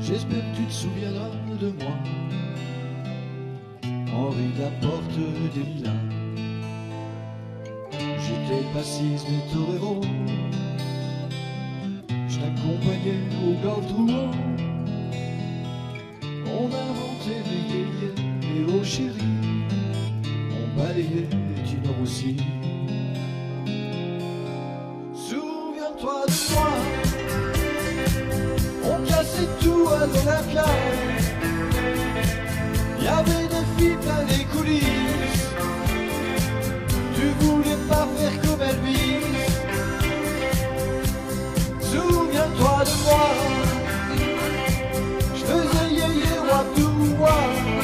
J'espère que tu te souviendras de moi. Henri Laporte des Lilas. J'étais le bassiste des toreros. Je t'accompagnais au golf Drouot. On inventait les yéyés et aux chéris. On balayait du nord aussi. Souviens-toi de moi. On cassait tout à l'Olympia. Y'avait des filles plein des coulisses. Tu voulais pas faire comme Elvis. Souviens-toi de moi. Je faisais yéyé Wadoua.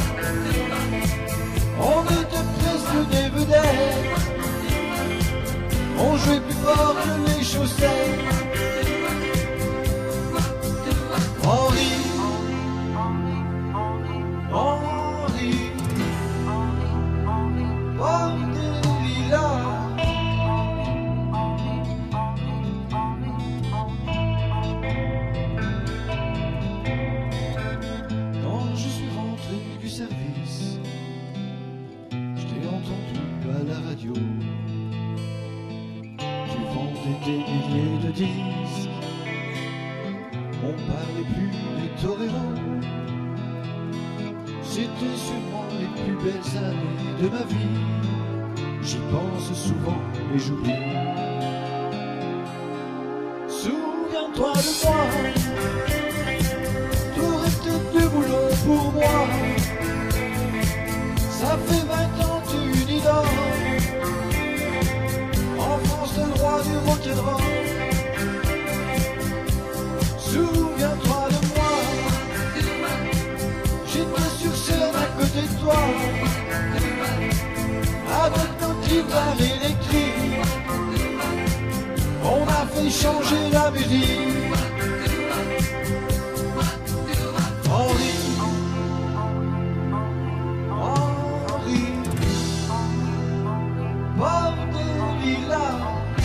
On était presque des vedettes. On jouait plus fort que les chaussettes. Henri, porte des lilas. Quand je suis rentré du service, je t'ai entendu à la radio. Tu vendais des milliers de disques. On parlait plus des toreros. C'était sûrement les plus belles années de ma vie. J'y pense souvent et j'oublie. Souviens-toi de moi. T'aurais peut-être du boulot pour moi. Ça fait 20 ans tu dis d'or. En France le roi du rock'n'roll. Souviens-toi de moi. J'étais sur scène à côté de toi. Avec nos guitares électriques. On a fait changer la musique. Henri, porte des lilas.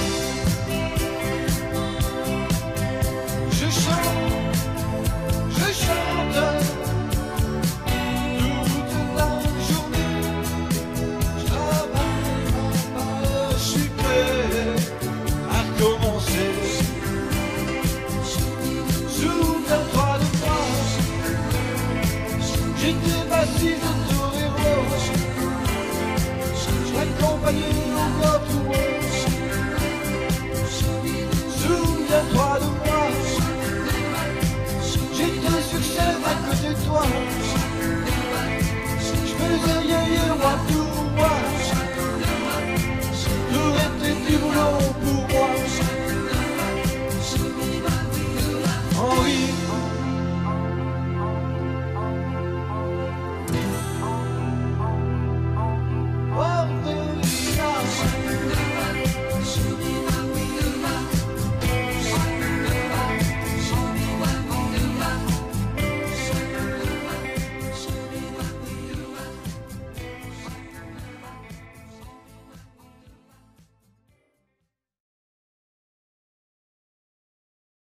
Je chante toute la journée. Je travaille pas, je suis prêt à recommencer. Souviens-toi de moi. J'étais bassiste de torero. Je t'accompagnais